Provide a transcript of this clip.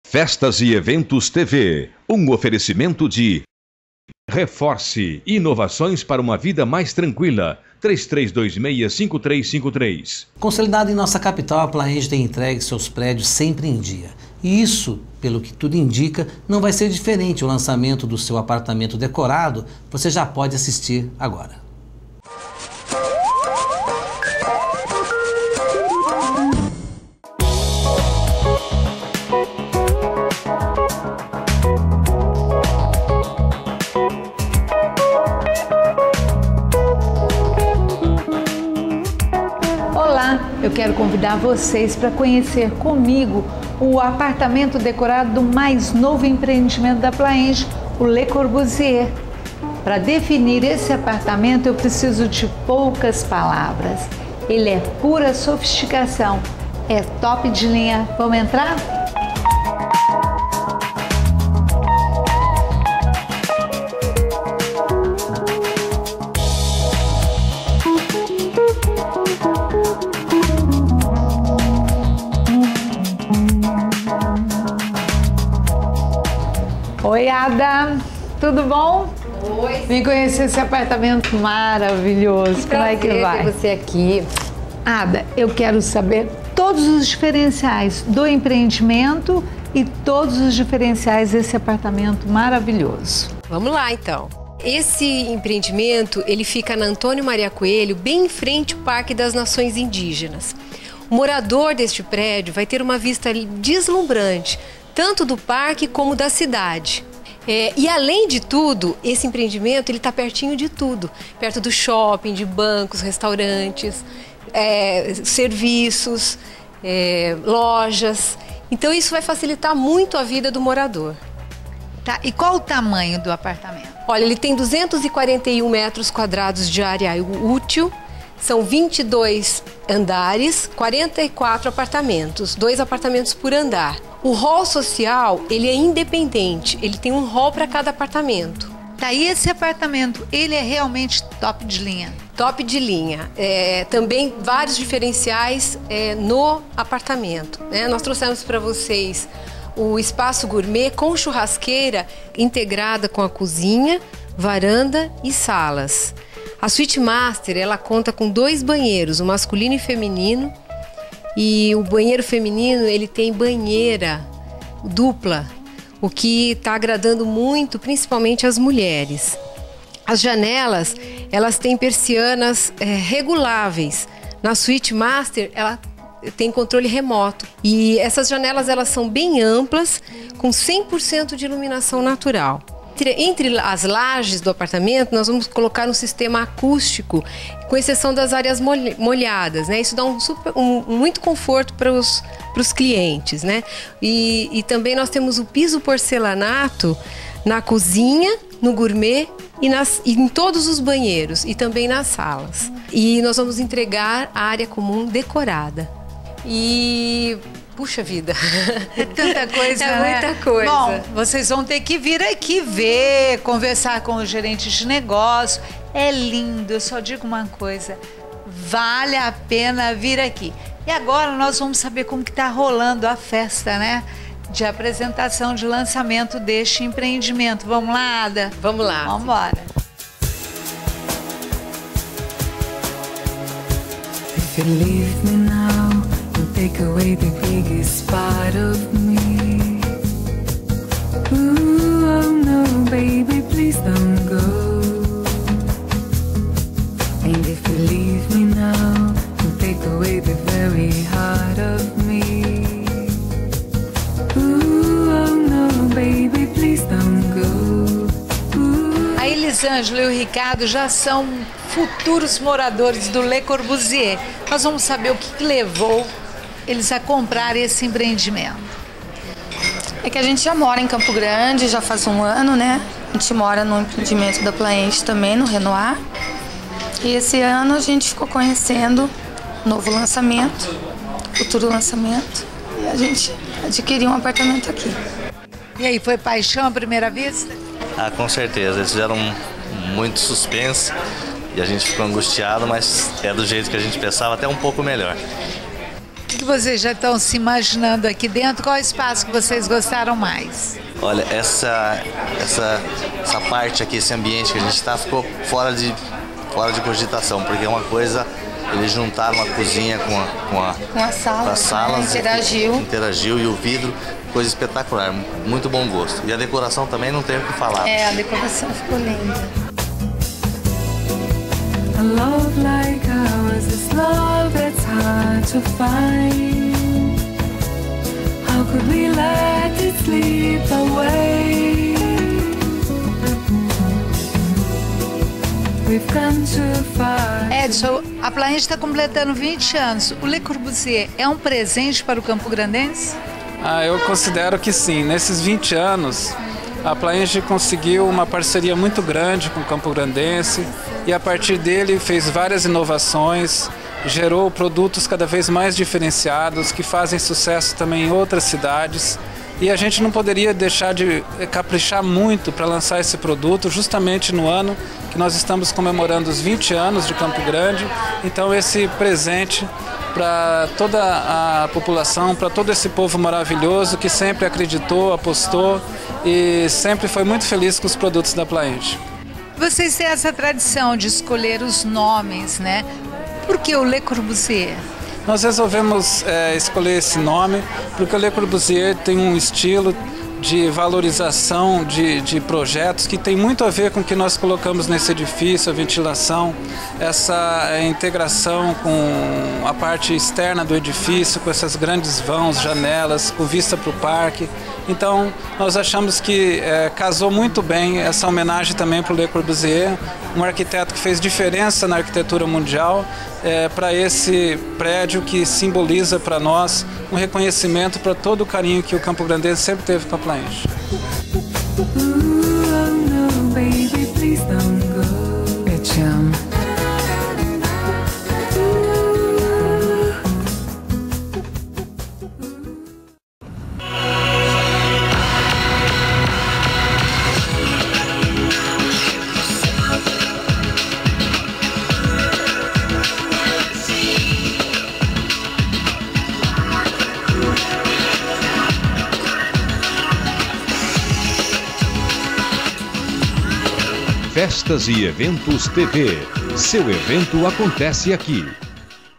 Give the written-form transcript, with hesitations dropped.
Festas e Eventos TV, um oferecimento de Reforce, inovações para uma vida mais tranquila. 3326-5353. Consolidado em nossa capital, a Plaenge tem entregue seus prédios sempre em dia. E isso, pelo que tudo indica, não vai ser diferente. O lançamento do seu apartamento decorado, você já pode assistir agora. Eu quero convidar vocês para conhecer comigo o apartamento decorado do mais novo empreendimento da Plaenge, o Le Corbusier. Para definir esse apartamento eu preciso de poucas palavras. Ele é pura sofisticação, é top de linha. Vamos entrar? Oi, Ada, tudo bom? Oi. Vim conhecer esse apartamento maravilhoso. Como é que vai? Ter você aqui. Ada, eu quero saber todos os diferenciais do empreendimento e todos os diferenciais desse apartamento maravilhoso. Vamos lá, então. Esse empreendimento, ele fica na Antônio Maria Coelho, bem em frente ao Parque das Nações Indígenas. O morador deste prédio vai ter uma vista deslumbrante, tanto do parque como da cidade. E além de tudo, esse empreendimento ele está pertinho de tudo, perto do shopping, de bancos, restaurantes, serviços, lojas. Então isso vai facilitar muito a vida do morador. Tá, e qual o tamanho do apartamento? Olha, ele tem 241 metros quadrados de área útil, são 22 andares, 44 apartamentos, 2 apartamentos por andar. O hall social, ele é independente, ele tem um hall para cada apartamento. Tá, e esse apartamento, ele é realmente top de linha? Top de linha. Também vários diferenciais no apartamento, né? Nós trouxemos para vocês o espaço gourmet com churrasqueira integrada com a cozinha, varanda e salas. A Suite Master, ela conta com 2 banheiros, o masculino e feminino. E o banheiro feminino, ele tem banheira dupla, o que está agradando muito, principalmente as mulheres. As janelas, elas têm persianas reguláveis. Na Suite Master, ela tem controle remoto. E essas janelas, elas são bem amplas, com 100% de iluminação natural. Entre as lajes do apartamento, nós vamos colocar um sistema acústico, com exceção das áreas molhadas, né? Isso dá muito conforto para os clientes, né? E também nós temos o piso porcelanato na cozinha, no gourmet e em todos os banheiros e também nas salas. E nós vamos entregar a área comum decorada. Puxa vida. É tanta coisa, né? É muita coisa. Bom, vocês vão ter que vir aqui ver, conversar com os gerentes de negócio. É lindo, eu só digo uma coisa. Vale a pena vir aqui. E agora nós vamos saber como que tá rolando a festa, né? De apresentação, de lançamento deste empreendimento. Vamos lá, Ada? Vamos lá. Vamos embora. If you leave me now, take away the biggest part of me. Ooh, oh no, baby, please don't go. And if you leave me now, you take away the very heart of me. Ooh, oh no, baby, please don't go. A Elisângela e o Ricardo já são futuros moradores do Le Corbusier. Nós vamos saber o que levou eles a comprar esse empreendimento. É que a gente já mora em Campo Grande, já faz um ano, né? A gente mora no empreendimento da Plaenge também, no Renoir. E esse ano a gente ficou conhecendo o novo lançamento, futuro lançamento. E a gente adquiriu um apartamento aqui. E aí, foi paixão à primeira vista? Ah, com certeza. Eles fizeram muito suspense e a gente ficou angustiado, mas é do jeito que a gente pensava, até um pouco melhor. que vocês já estão se imaginando aqui dentro? Qual é o espaço que vocês gostaram mais? Olha, essa parte aqui, esse ambiente que a gente está, ficou fora de cogitação, porque é uma coisa, eles juntaram a cozinha com a sala, né? Interagiu e o vidro, coisa espetacular, muito bom gosto. E a decoração também não tem o que falar. A decoração ficou linda. A love like ours is love that's hard to find. How could we let it slip away? We've come too far. Edson, a Plaenge está completando 20 anos. O Le Corbusier é um presente para o Campo Grandense? Eu considero que sim. Nesses 20 anos, a Plaenge conseguiu uma parceria muito grande com o Campo Grandense e a partir dele fez várias inovações, gerou produtos cada vez mais diferenciados que fazem sucesso também em outras cidades. E a gente não poderia deixar de caprichar muito para lançar esse produto justamente no ano que nós estamos comemorando os 20 anos de Campo Grande. Então esse presente para toda a população, para todo esse povo maravilhoso que sempre acreditou, apostou e sempre foi muito feliz com os produtos da Plaenge. Vocês têm essa tradição de escolher os nomes, né? Por que o Le Corbusier? Nós resolvemos escolher esse nome porque o Le Corbusier tem um estilo de valorização de projetos que tem muito a ver com o que nós colocamos nesse edifício, a ventilação, essa integração com a parte externa do edifício, com essas grandes vãos, janelas, com vista para o parque. Então, nós achamos que casou muito bem essa homenagem também para o Le Corbusier, um arquiteto que fez diferença na arquitetura mundial, para esse prédio que simboliza para nós um reconhecimento para todo o carinho que o Campo Grandense sempre teve com a Plaenge. Festas e Eventos TV. Seu evento acontece aqui.